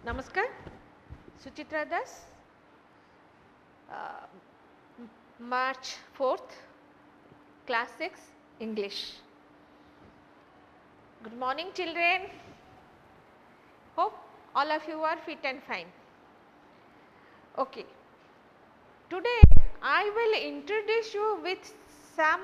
नमस्कार, सुचित्रा दास, March 4th, class 6, English. Good morning, children. Hope all of you are fit and fine. Okay. Today I will introduce you with some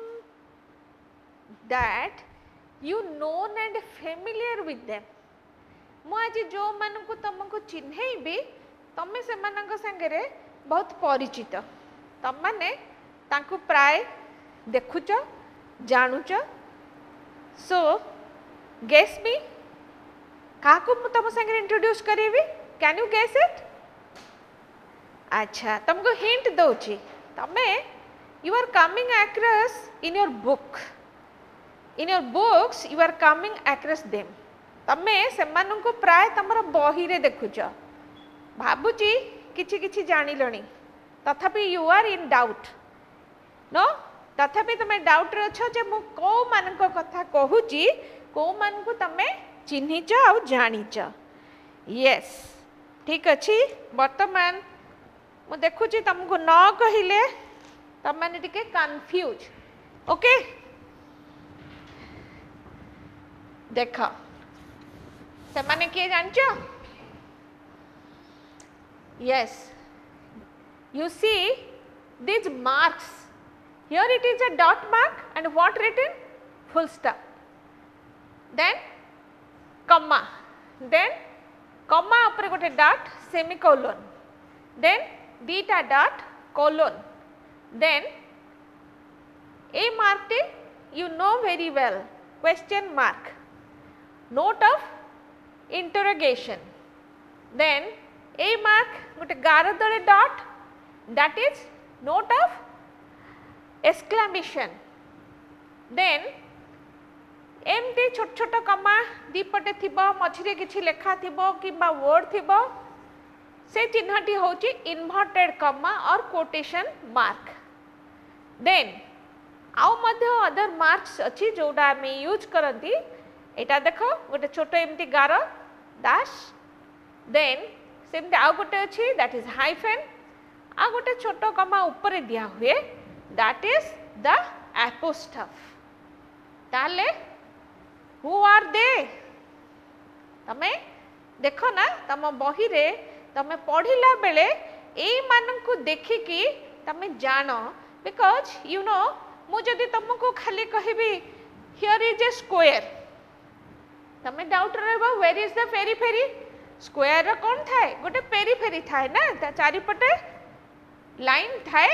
that you known and familiar with them. मु आज जो मानक तुमको चिन्हैबी तमें से संगे बहुत परिचित तम मैंने प्राय देखुच जानुच सो गेस मी क्या तुम संगे इंट्रोड्यूस करी कैन यू गेस इट अच्छा तुमको हिंट दौची तमें you are coming across in your books you are coming across them तमे से प्राय तुम बही रे देखुच भावुची किछि किछि जानिलणी तथापि you are in doubt no तथापि तुम डाउट रे अछ जे मु को मानक कथा कहूची को मानक तमे चिन्हिच आ जानिच यस ठीक अछि वर्तमान मु देखुची तुमको न कहिले तुम माने टिके कंफ्यूज ओके देखो से माने किए जानचो yes you see these marks here it is a dot mark and what written full stop then comma upare gote dot semicolon then dita dot colon then a mark you know very well question mark note of interrogation then a mark gote gara dole dot that is note of exclamation then एमती छोट छोट कमा दीपटे थिबो मझिरे किछि लेखा थिबो किबा word थिबो से चिन्हटी होची इन्वर्टेड कमा और कोटेशन मार्क देन आउ मध्य अदर मार्क्स अछि जोडा मे यूज करंती एटा देखो गोटे छोट एमती गार दाश देन सेमती आउ गोटे अछि दैट इज हाइफेन आ गोटे छोट कमा ऊपर दिया हुए दैट इज द एपोस्ट्रोफ ताले हु आर दे तमे देखो ना तम बही रे तमे पढ़िला बेले एई माननकु देखिकी तमे जानो बिकॉज यू नो मु जदी तुमको खाली कहबी हियर इज ए स्क्वायर तमे डाउट रहबो where is the periphery square रो कोन थाए गोटे पेरीफेरी थाए ना ता चारि पटे लाइन थाए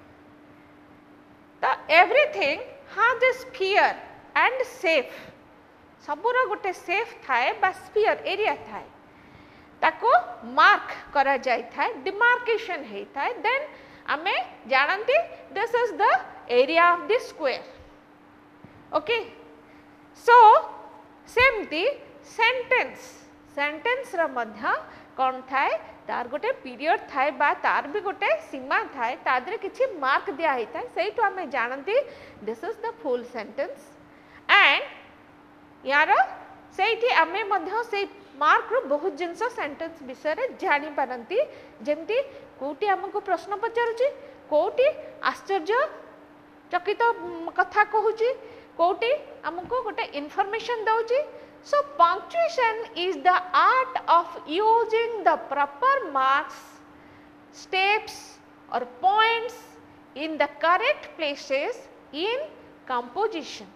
तो everything has a sphere and shape सबुरा गोटे शेप थाए बा स्फीयर एरिया थाए ताको मार्क करा जाय थाए डिमार्केशन हे थाए देन आमे जानंती this is the area of the square okay so सेमती सेंटेंस रा मध्य कौन थाए तार गोटे पीरियड थाए बा तार भी गोटे सीमा थाए तादरे किछि मार्क दिया ही थाए सेइटो आमे जानंती this is the full sentence and यार सेइठी आमे मध्य से मार्क रो बहुत जिंस सेंटेंस विषय रे जानि पारंती जेमती कोठी हमको प्रश्न पचारुची कोठी आश्चर्य चकित कथा कहूची कोठी हमको गोटे इंफॉर्मेशन दउची so punctuation is the art of using the proper marks steps or points in the correct places in composition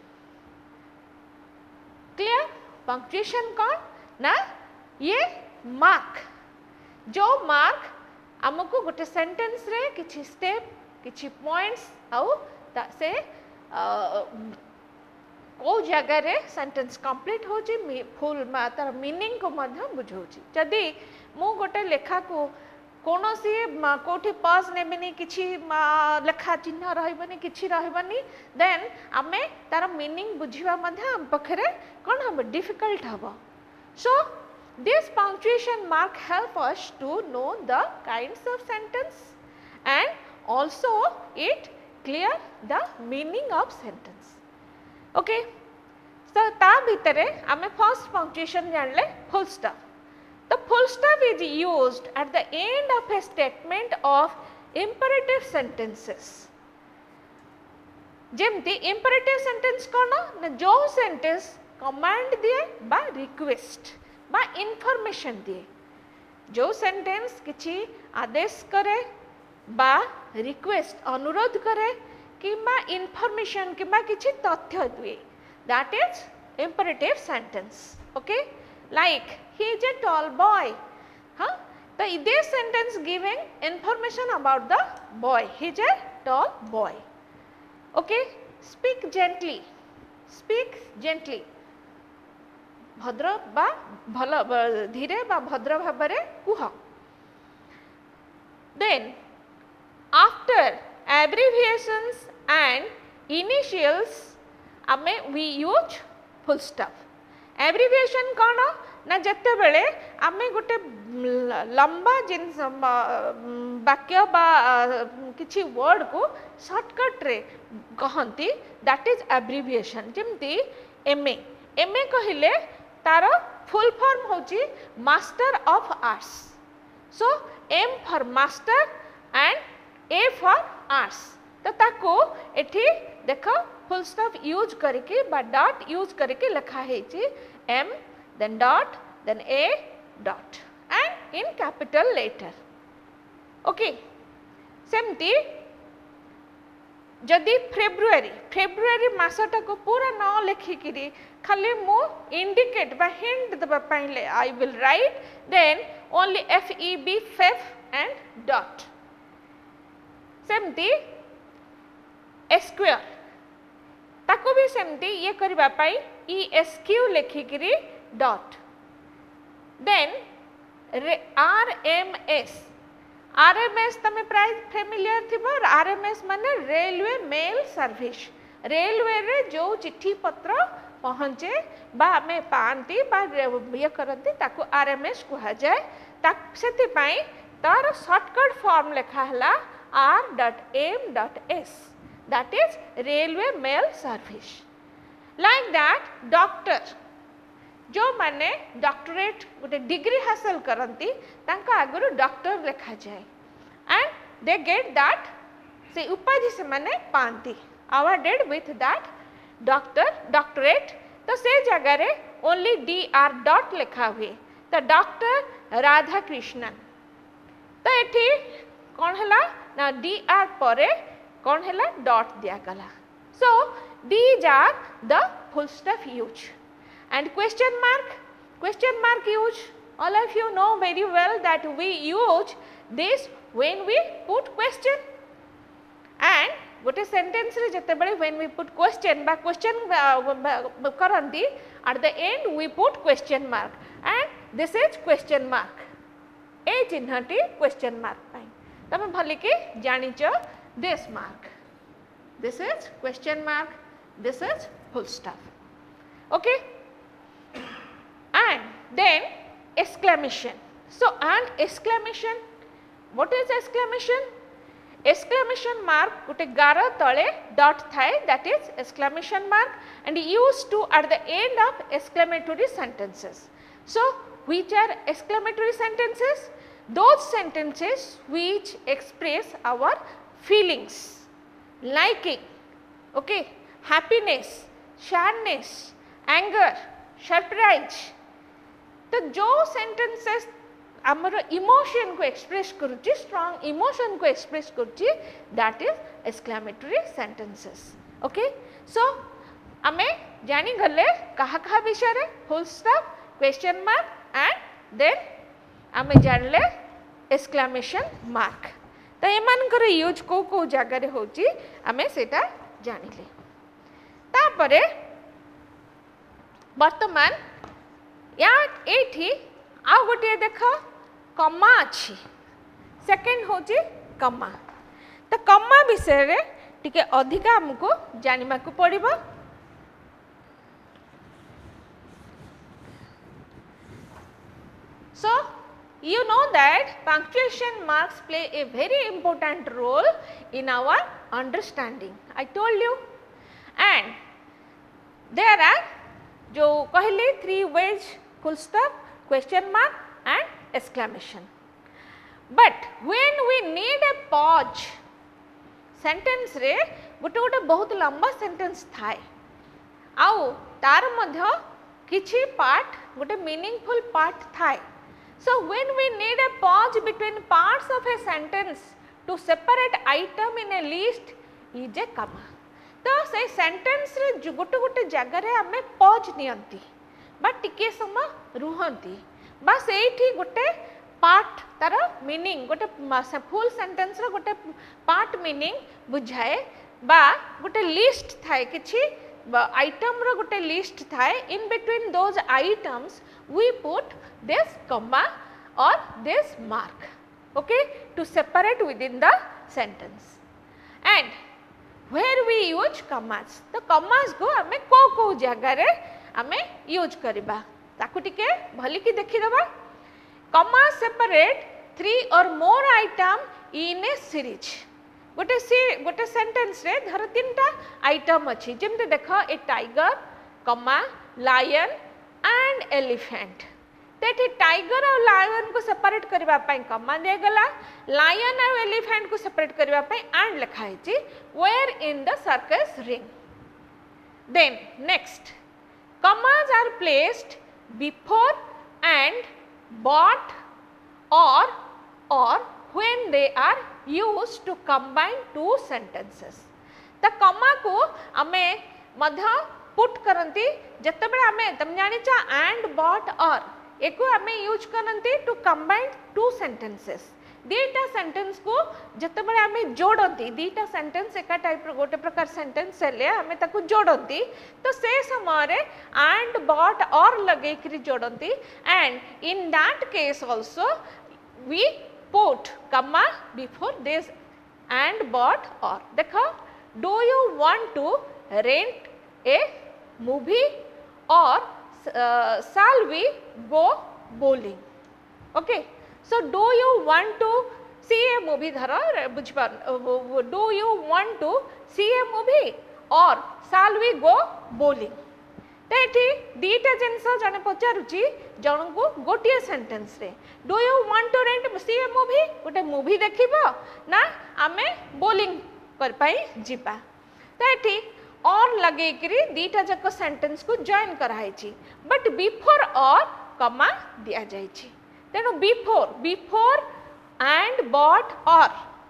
clear punctuation कौन ना ये मार्क जो मार्क हमको गोटे सेंटेंस रे किछि स्टेप किछि पॉइंट्स आउ से को जगह रे सेंटेंस कंप्लीट होची फुल तार मीनिंग को मध्य बुझौची जदि मु गोटे लेखा को कोनोसी कोठी पॉज नेबेनी किछि लेखा चिन्ह रहबनी किछि रहबनी देन आमे तार मीनिंग बुझिबा मध्य हम पखरे कोन हम डिफिकल्ट हबो so this punctuation mark help us to know the kinds of sentence and also it clear the meaning of sentence okay so ता भितरे आमे फर्स्ट पंक्चुएशन जानले फुल स्टॉप तो full full stop is used at the end of a statement of imperative sentences. जेमती imperative sentence कौन ना जो sentence command दिए बा request बा information दिए, जो sentence किसी आदेश करे बा request अनुरोध करे किंबा information किंबा किसी तथ्य दिए, that is imperative sentence. Okay, like he is a tall boy. Huh? This sentence giving information about the boy. He is a tall boy. Okay, speak gently. Speak gently. भद्र बा भल धीरे बा भद्र भाबरे कुह. Then after abbreviations and initials we use full stop. Abbreviation कौन ना जिते बेले आमे गोटे लंबा जिनस वाक्य बा किछि वर्ड को शॉर्टकट रे कहंती, दैट इज एब्रिविएशन. जेमती एमए एमए कहिले तार फुल फॉर्म होची master of arts. So M for master and A for arts. तो ताको एठी देखो फुल स्टॉप यूज करके बा डॉट यूज करके लिखा है M then dot then a dot and in capital letter. Okay, सेमती जदि फेब्रुआरी मासटा को पूरा न लिखिकी खाली मु इंडिकेट बा हिंट देबा पाइले I will write then only FEB Feb and dot. सेमती स्क्वायर ताको भी सेमती ये करबा पाई ESQ लिखिकी dot. Then RMS तमे प्राय फेमिलियर थिबो. RMS माने रेलवे मेल सर्विस. रेलवे रे जो चिट्ठी पत्र पहुँचे बा आमे पांती बा ये करती ताको RMS कहा जाए. सेति पाई तार शॉर्टकट फॉर्म लिखा हला R.M.S. that is railway mail service. Like that doctor जो माने डॉक्टरेट गोटे डिग्री हासिल करती तांका आगुरु डॉक्टर लिखा जाए एंड दे गेट दैट से उपाधि से माने पांती awarded with that doctor doctorate. तो से जगह रे ओनली DR डॉट लिखा हुए तो डॉक्टर राधा कृष्णन. तो एठी कौन हला ना DR परे कौन हला डॉट दिया गला. So these are the full stop use. And question mark use, all of you know very well that we use this when we put question. And gote sentence re jete bale when we put question ba question karanti at the end we put question mark and this is question mark. A चिन्हटी question mark pai tame bhali ki janicho this mark, this is question mark, this is full stop. Okay, and then exclamation. So and exclamation, what is exclamation? Exclamation mark gote gara tale dot thai, that is exclamation mark, and used to at the end of exclamatory sentences. So which are exclamatory sentences? Those sentences which express our feelings, liking, okay, happiness, sadness, anger, surprise. तो जो sentences आमर emotion को express करुच्ची, strong emotion को express करुच्ची, that is exclamatory sentences. Okay, so आमे जानी गले कहा कहा विषय रे full stop, question mark and then आमे जानले एक्सक्लेमेशन मार्क. तो एमानकर यूज को जगह रे होची आमे सेटा जानिले. तापरे वर्तमान या एठी आ गोटे देख कमा अच्छी, सेकेंड होची कमा. तो कमा विषय रे टिके अधिका हमको जानिमा को पड़िबो. So you know that punctuation marks play a very important role in our understanding. I told you, and there are जो कहली 3 ways, full stop, question mark and exclamation. But when we need a pause, sentence रे गोटे गोटे बहुत लंबा sentence थाए आउ तार मध्य किछि पार्ट गोटे मीनिंगफुल पार्ट थाए. So when we need a pause between parts of a sentence to separate item in a list is a comma. तो से सेंटेंस रे गोटे गोटे जगह रे आमे पॉज नियंती बा टिके समय रुहंती बा सेठी गोटे पार्ट तार मीनिंग गोटे फुल सेंटेंस रो गोटे पार्ट मीनिंग बुझाए बा गोटे लिस्ट थाए किछि आइटम रो गोटे लिस्ट थाए. In between those items we put this comma or this mark, okay, to separate with in the sentence. And where we use commas, तो commas को आमे को जगह रे आमे यूज करिबा ताकू टिके भली की देखि दबा. commas separate 3 or more item in a series. गोटे सेंटेंस रे धर 3टा आइटम अछि जेमते देखो a tiger comma lion and elephant. तेठी टाइगर और लायन को सेपरेट करबा पई कमा दे गला, लायन और एलिफेंट को सेपरेट करबा पई एंड लिखा है where in the circus ring. Then next, commas are placed before and but or when they are used to combine two sentences. the comma को आमे मध्य पुट करंती जतबे आमे तम जानिचा and but or एको आमे यूज करंती टू कंबाइन टू सेंटेंसेस. दीटा sentence को जतबे आमे जोड़ंती दीटा सेंटेंस एका टाइप रो गोटे प्रकार सेंटेंस हेले आमे ताकू जोड़ंती तो से समय रे and but or लगे करी जोड़ंती. And in that case also we put comma before this and but or. देखो, do you want to rent a movie or shall we go bowling? Okay, so do you want to see a movie धरो बुझपार, do you want to see a movie or shall we go bowling? तो एठी दीटा जिनस जने पचारुची जन को गोटिए sentence रे do you want to rent see a movie गोटे मूवी देखिबो ना आमे बोलिंग कर पाई जिबा. तो एठी और लगे करी दीटा जक सेंटेंस को जॉइन कराइछि बट बिफोर और कमा दिया जाइछि. तेनो before and but or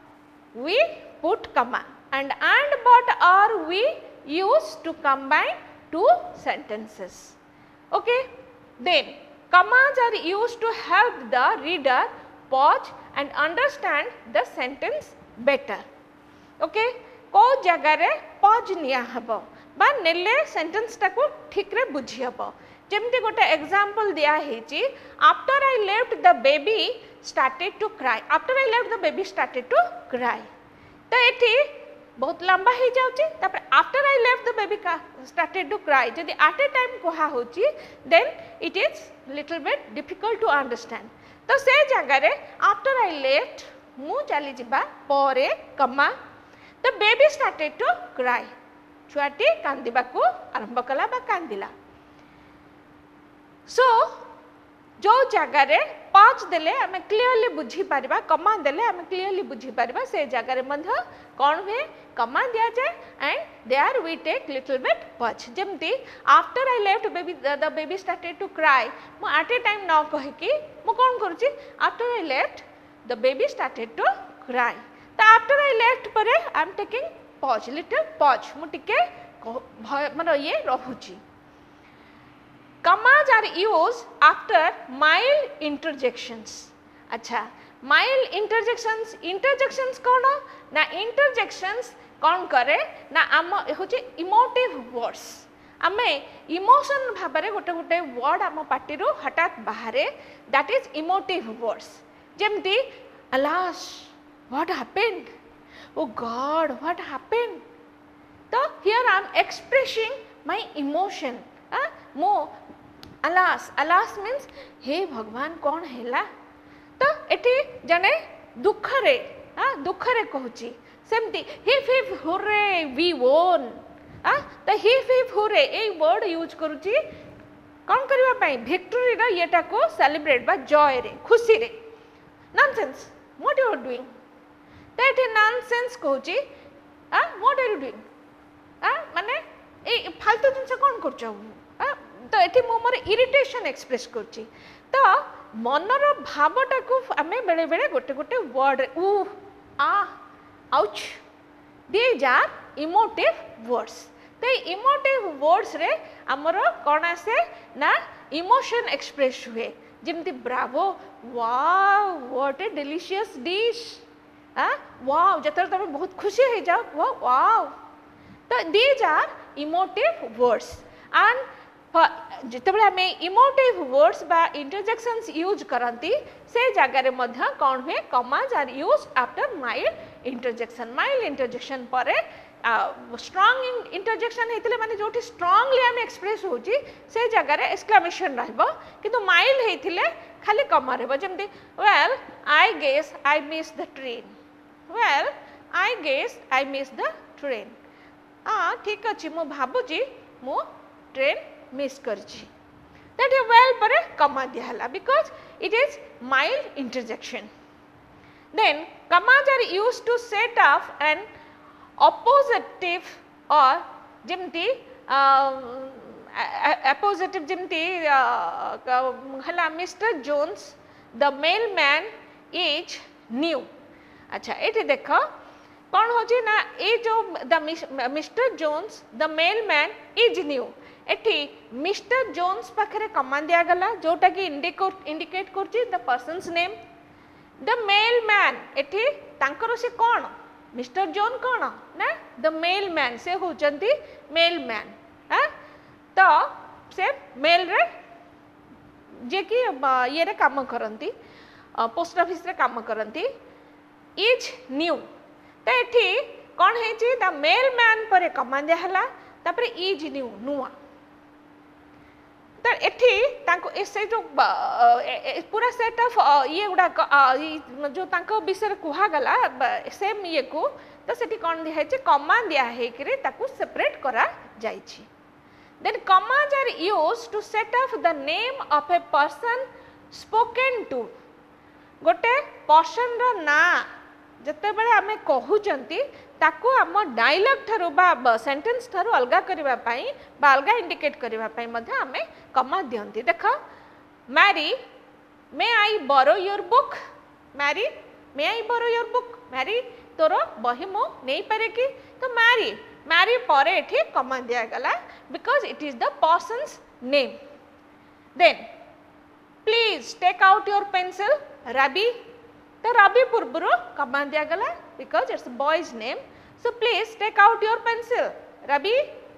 we put comma and but or we use to combine two sentences. Okay, then commas are used to help the reader pause and understand the sentence better. Okay, को जगह रे pause निया हबो बा नेले sentence टा को ठीक रे बुझी हबो. जेमते गोटे एग्जांपल दिया हेची, after I left the baby started to cry. After I left the baby started to cry. तो एठी बहुत लंबा हो जाउची. तापर after I left the baby का स्टार्टेड टू क्राई जदी एट ए टाइम कोहा होची then it is little bit difficult to understand. तो से जगह रे आफ्टर आई लेफ्ट मु चली जिबा परे comma the baby started to cry. छुआटी कांदिबा को आरंभ कला बा कांदिला. सो जो जगह रे पॉज देले आमे क्लियरली बुझी पारिबा, कमा देले आमे क्लियरली बुझी पारिबा से जगह रे मध्य कोन हुए कमा दिया जाए and there we take little bit pause. जेमती after I left baby the baby started to cry मु एट ए टाइम न कहि कि मु कोन करूची after I left the baby started to cry. तो आफ्टर आई लेफ्ट परे I am taking pause, little pause, मु टिके मतलब ये रहुची. commas are used after mild interjections. अच्छा, mild interjections कौन ना interjections कौन करे ना आम होचे इमोटिव वर्ड्स. आमे इमोशन भाबरे गोटे गोटे वर्ड आम पार्टी रो हठात बाहरे दैट इज इमोटिव वर्ड्स. जेमती alas what happened, oh god what happened. तो here I am expressing my emotion. मो alas means हे भगवान कौन हैला. तो एठी जने दुखरे कहूची सेमती हिफ हिफ हुर्रे वी वोन. तो हिफ हिफ हुर्रे ए वर्ड यूज करूची कौन करबा पई विक्ट्री रो येटा को सेलिब्रेट बा जॉय रे खुशी रे nonsense what you are doing that is nonsense कहूची व्हाट आर यू डूइंग माने ए फालतू जिनसे कौन करछो तो एठी मो मोर इरिटेशन एक्सप्रेस करची तो मनर भावटा को आमे बेले बेले गोटे गोटे वर्ड उ ah ouch these are emotive words तो इमोटिव वर्ड्स रे हमर कोन आसे ना इमोशन एक्सप्रेस हुए जेमती bravo wow what a delicious dish wow जतर तमे बहुत खुशी हो जाओ वाओ तो these are emotive words and जितेबाला आम इमोटिव वर्ड्स बा इंटरजेक्शंस यूज करती से जगार कौन हुए commas are use after mild interjection पर स्ट्रॉन्ग इंटरजेक्शन होते माने जो स्ट्रॉन्गली आम एक्सप्रेस होची से जगार एक्सक्लेमेशन रहबो किंतु माइल्ड होते खाली कमा रहबो जमती well I guess I miss the train well I guess I miss the train ठीक अच्छे मु भाबुची मु ट्रेन मिस करची दैट इज वेल पर कमा दिहला because it is mild interjection then commas are used to set off an appositive or जेमती appositive जेमती हला mister Jones the mailman is new अच्छा ये देख कौन हो ना ये जो the mister Jones the mailman is new एठी मिस्टर जोन्स पाखरे कमा दिया गला जोटा कि इंडिकेट करछि the person's name the mailman एठी तांकर से कौन मिस्टर जोन कौन ना द मेलमैन से होचंती मेलमैन तो से मेल रे जे कि ये रे काम करंती पोस्ट ऑफिस रे काम करंती इज न्यू तो एठी कौन है द मेलमैन पर कमा दिया हला तापर इज न्यू नुआ तो एठी तांको से जो पूरा सेट ऑफ ये गुडा जो तांको विषय कुहा गला सेम ये को तो सेठी कौन दिया है कमा दिया है कि ताकू सेपरेट करा जाइछि then commas are used to set off the name of a person spoken to गोटे पर्सन रो ना जते बेले आमे कहूचंती ताकू आम डायलॉग थारु बा सेंटेंस थारु अलगा करबा पई बा अलगा इंडिकेट करबा पई मध्ये आमे कमा दियंती देख Mary may I borrow your book Mary may I borrow your book Mary तोर बही मो नहीं पारे कि तो मैरी मैरी पर एठी कमा दिया गला because it is the person's name then please take out your pencil Ravi तो रवि पूर्व कमा दिया गला because it's boy's name so please take out your pencil Ravi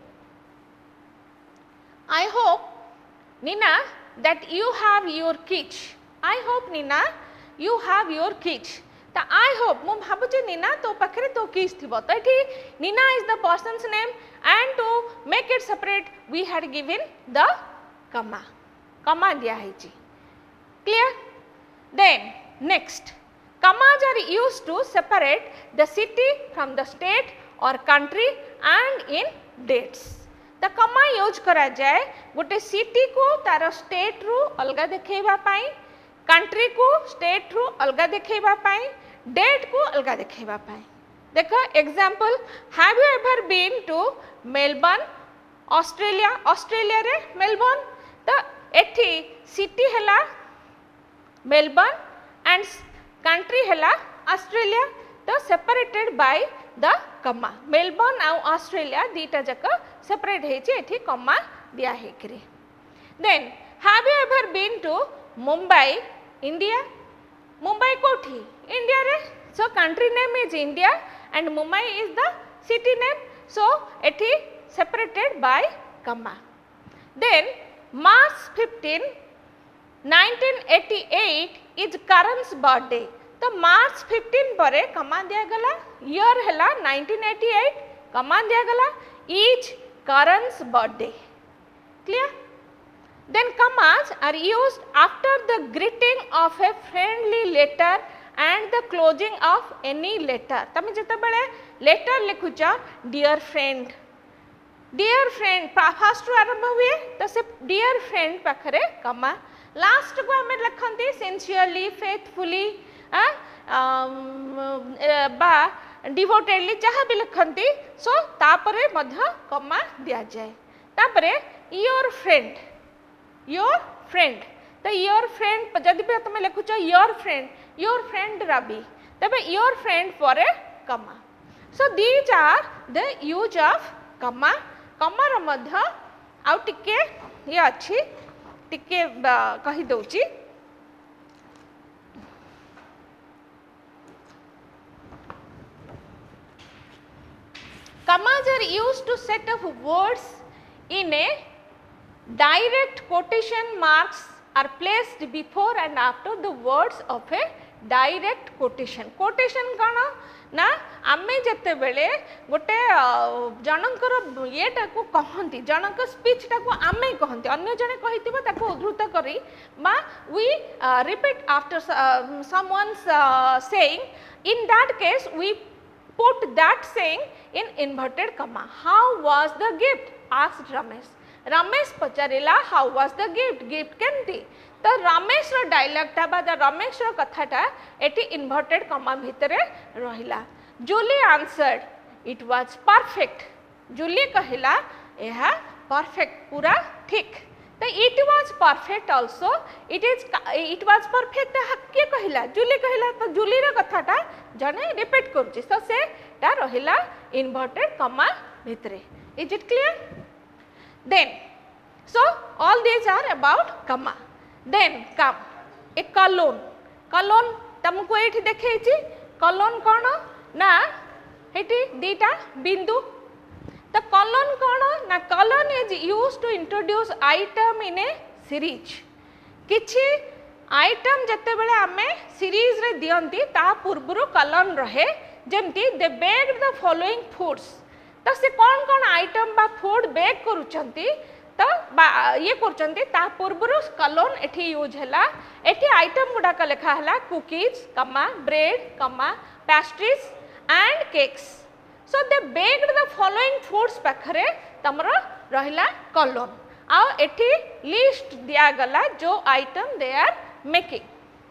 I hope Nina that you have your kit I hope Nina you have your kit तो I hope मु भाबुचे नीना तो पाखरे तो किच थिबो तो एठी Nina is the person's name and to make it separate we had given the comma दिया है clear then next commas are used to separate the city from the state or country and in dates the comma use करा जाए गोटे city को तार state रु अलगा देखैबा पाई कंट्री को स्टेट रु अलगा देखैबा पाई डेट को अलगा देखैबा पाई देखो example have you ever been to Melbourne Australia रे मेलबर्न तो एठी सिटी हला मेलबर्न एंड कंट्री हला ऑस्ट्रेलिया तो separated by the comma Melbourne आ ऑस्ट्रेलिया दीटा जक सेपरेट हेछि एठी कमा दिया है करी then have you ever been to Mumbai India Mumbai कोठी इंडिया रे so country name is India and Mumbai is the city name so एठी separated by comma then March 15 1988 is Karan's birthday तो मार्च 15 पर कमा दिया गला ईयर हैला 1988 कमा दिया गला is Karan's birthday clear then commas are used after the greeting of a friendly letter and the closing of any letter तमे जते बेले लेटर लिखुचा dear friend dear friend first रु आरंभ हुए तो से डियर फ्रेंड पाखरे कमा लास्ट को हमें लिखती सिंसियरली फेथफुली बा डिवोटेडली जहाँ भी लिखती सो तापरे मध्य कमा दिया जाए तापरे योर फ्रेंड तो योर फ्रेंड जदि भी तुम लिखुच योर फ्रेंड रवि तबे योर फ्रेंड पर comma so these are the use of comma कमार मध्य आउ टिके ये अच्छी टिके कही दउची commas are used to set up words in a direct quotation marks are placed before and after the words of a direct quotation कौन ना आमे जते बेले गोटे जनकर येटा को कहंती जनक स्पीच टा को आमे कहंती अन्य जने कहितिबा ताको उद्धृत करी बा we repeat after someone's saying in that case we put that saying in inverted comma. How was the gift? Asked Ramesh. Ramesh पचारिला how was the gift? Gift केमती? तो रमेश रो डायलॉग टा बा रमेश रो कथाटा एटी इन्वर्टेड कमा भितरे रहिला. Julie answered it was perfect. Julie कहिला एहा परफेक्ट पूरा ठीक. तो it was perfect also it was perfect किए कहिला जूली कहिला तो जूली रो कथाटा जने रिपीट करूची तो से ता रहिला इन्वर्टेड कमा भितरे. Is it clear? Then so all these are about comma. Then come a colon. Colon तुमको एठी देखैछि colon कोन ना एठी दीटा बिंदु तो colon कोन ना colon is used to introduce item in a series. किछि आइटम जते बेले आमे सीरीज रे दियंती ता पूर्वरु colon रहे जेमती they baked the following foods तो से कौन आइटम बा फूड बेक करूचंती तो ये करचंती ता पूर्वरु कलोन एठी यूज हैला. एठी आइटम गुडा का लिखा हैला cookies comma bread comma pastries and cakes. So they baked the following foods पाखरे तमरो रहिला कलोन आ एठी लिस्ट दिया गला जो item they are making.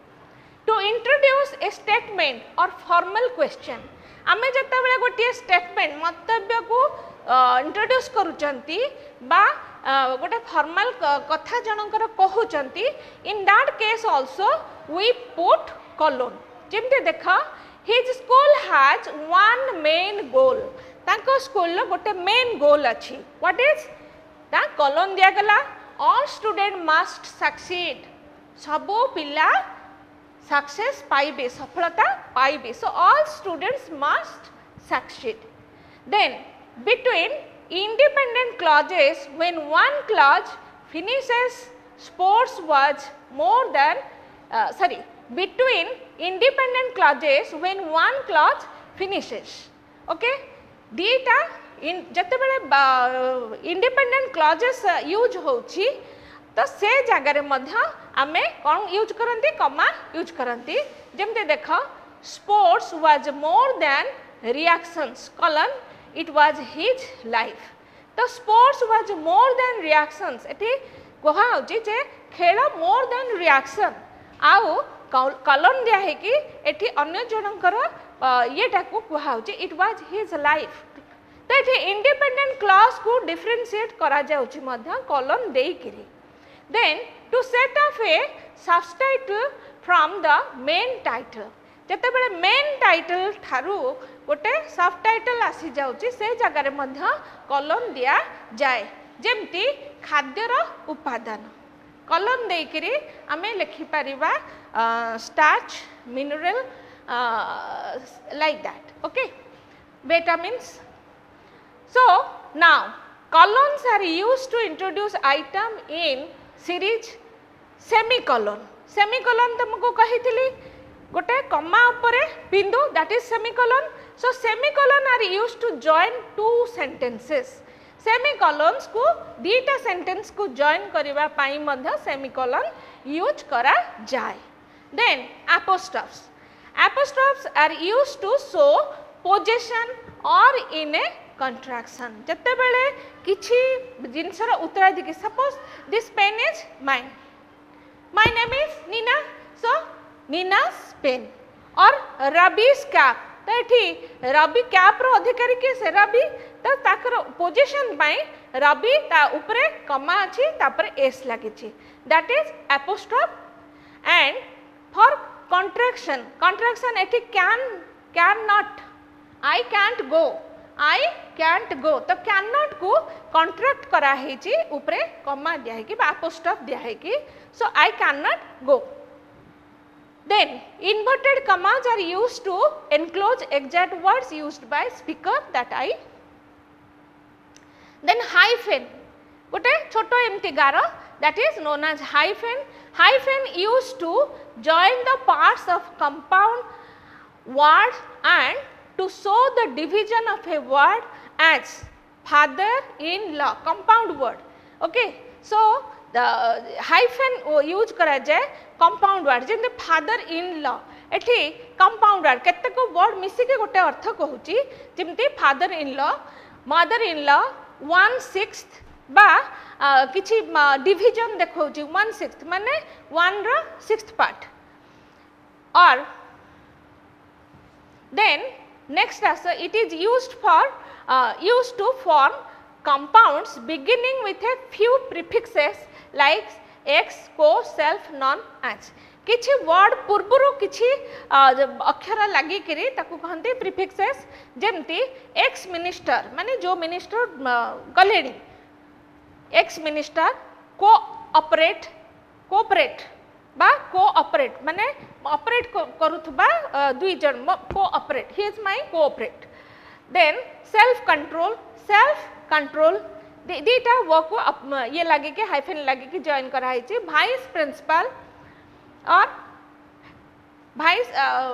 To introduce a statement or formal question आमे जते बेले गोटे स्टेटमेंट मंतव्य को इंट्रोड्यूस करूचंती बा गोटे फॉर्मल कथा जनकर कहउचंती in that case also we put colon. जेमते देखा his school has one main goal ताको स्कूल लो गोटे मेन गोल अछि. व्हाट इज ता कॉलन दिया गला ऑल स्टूडेंट मस्ट सक्सीड सबो पिला सक्सेस पाइबे सफलता पाइबे. So all students must succeed. Then between independent clauses when one clause finishes sports was more than between independent clauses when one clause finishes. okay dita in jate bele independent clauses use होची तो से जगह रे मध्य आमे कोन use करंती कमा use करंती. जेमते देखो sports was more than reactions colon it was his life. तो sports was more than reactions एठी कहा होची जे खेल more than reaction आउ कॉलन दिया है कि एठी अन्य जनकर येटा को कहा होची it was his life. तो एठी इंडिपेंडेंट क्लॉज को डिफरेंशिएट करा जाउची मध्य कॉलन देई किरी. Then to set off a subtitle from the main title जते बेले मेन टाइटल ठारू गोटे सब टाइटल आसी जाउची से जगह रे मध्य कॉलम दिया जाए. जेमती खाद्यर उपादान कॉलम देई करी आमे लिखि परिबा starch mineral like that. Okay vitamins. So now columns are used to introduce item in series. Semicolon semicolon तुमको कहिथिली गोटे कमा उपरे बिंदु that is semicolon. So semicolon are used to join two sentences. Semicolons को दीटा sentence को join करिवा पाई मध्य सेमिकोलन यूज करा जाए. Then apostrophes. Apostrophes are used to show possession or in a contraction जते बेले किछि जिनसर उत्तराधिकारी suppose this pen is mine, my name is Nina, so Nina's pen or Rabi's cap, तो ये रवि कैप रो अधिकारी के से रवि, तो ताकर पोजीशन पाई रवि ता ऊपरे कमा अछि तापर एस लागिछि, that is apostrophe. And for contraction, contraction एठी cannot, I can't go, I can't go, तो cannot को contract करा हेछि ऊपरे कमा दिया है कि apostrophe दिया है कि, so I cannot go. Then inverted commas are used to enclose exact words used by speaker, that I. Then hyphen, गोटे छोटो एमती गार, that is known as hyphen. Hyphen used to join the parts of compound word and to show the division of a word as father-in-law, compound word. Okay, so the hyphen use करा जाए compound word जेंते father-in-law, एठी compound word केतेक word मिसी के गोटे अर्थ कहूची, जेमती father-in-law, mother-in-law, 1/6 बा किछि division देखौची 1/6 माने 1 रो 6th part. Or then next as it is used to form compounds beginning with a few prefixes like ex, co, self, non, as. किछि वर्ड पूर्वरु किछि अक्षर लागि करी ताकु कहंती प्रीफिक्सेस, जेमती एक्स मिनिस्टर माने जो मिनिस्टर गलेडी, एक्स मिनिस्टर, कोऑपरेट बा कोऑपरेट माने ऑपरेट करूथबा दुई जन cooperate, he is my cooperate. Then self control दीटा वर्क को ये लगे कि हाइफेन लगे कि जॉइन करा है. Vice principal or vice,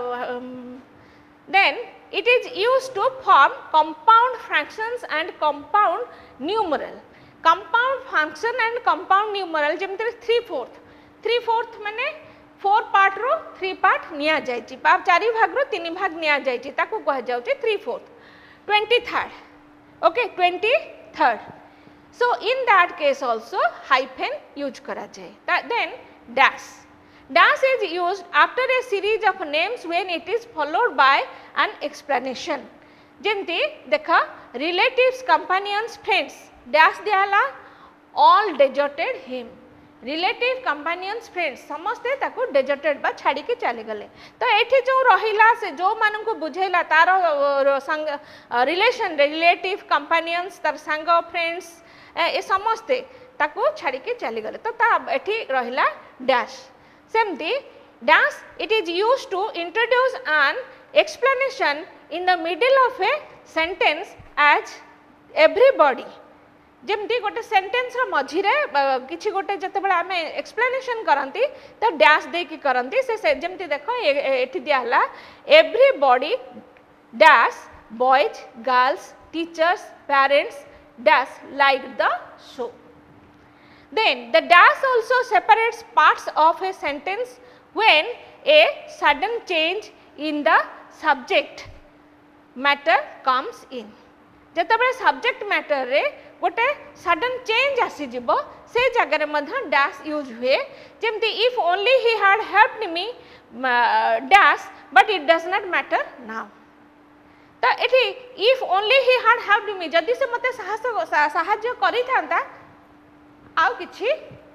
then it is used to form compound fractions and compound numeral. Compound function and compound numeral जेमते 3/4 माने 4 पार्ट रो 3 पार्ट निया जायछि, 4 भाग रो 3 भाग निया जायछि, ताकू कह जाउछि 3/4. 23rd, okay, 23rd. So in that case also hyphen use करा जाए. Then dash is used after a series of names when it is followed by an explanation. जेमती देखा relatives, companions, friends, dash दियाला all deserted him. Relative companions friends समस्ते ताको deserted बा छाड़ी के चले गले. तो एठी जो रहिला से जो मानन को बुझेला तार संग रिलेशन रिलेटिव कंपेनियंस तार संग फ्रेंड्स ए समस्ते ताको छाड़ी के चले गले. तो ता एठी रहिला डैश. सेमती dash it is used to introduce an explanation in the middle of a sentence as everybody. जेमती गोटे सेंटेंस रो मझिरे किछि गोटे जते बेला आमे एक्सप्लेनेशन करंती तो डैश दे की करंती से जेमती देखो एठी दियाला everybody dash boys girls teachers parents dash like the show. Then the dash also separates parts of a sentence when a sudden change in the subject matter comes in. जते बेला subject matter रे गोटे sudden change आसी जिवो से जगह रे मध्य dash use हुए. जेमती if only he had helped me dash but it does not matter now. तो एठी if only he had helped me जदि से मते साहाय्य करि थांता आउ किछि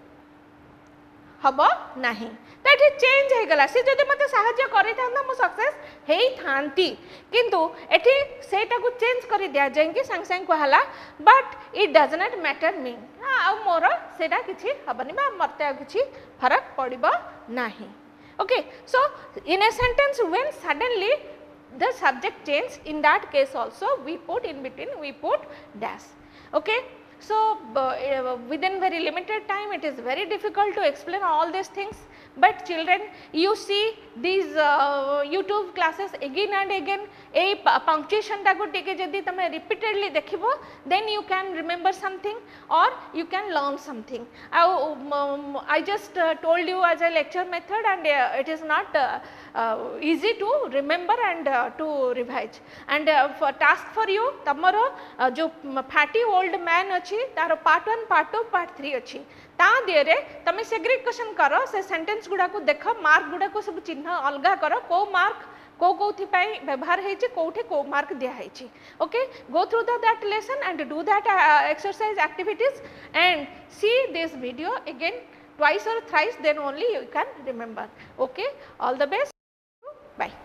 हबो नाही. तो ये चेंज हो गला से जदि मते साहाय्य करि थांता मु सक्सेस हेई थांती, किंतु एठी सेटा को चेंज करि दिया जाय कि संग संग कहला but it does not matter me. आ मोर सेटा किछि हबनी बा मते किछि फरक पड़िबो नाही. Okay, so in a sentence when suddenly the subject change, in that case also we put in between we put dash. Okay, so within very limited time it is very difficult to explain all these things, but children you see these YouTube classes again and again, a punctuation taku टिके जदि तमे repeatedly देखिबो, then you can remember something or you can learn something. I just told you as a lecture method, and it is not easy to remember and to revise. And for task for you, तमरो जो fatty old man अच्छी तारो part 1 part 2 part 3 अच्छी ता दियरे तमे segregation करो, से sentence गुडा को देख, mark गुडा को सब चिन्ह अलगा करो, को मार्क को थी पाई व्यवहार हेची, कोठे को मार्क दिया हेची. Okay, go through that lesson and do that exercise activities and see this video again twice or thrice, then only you can remember. Okay, all the best. Bye.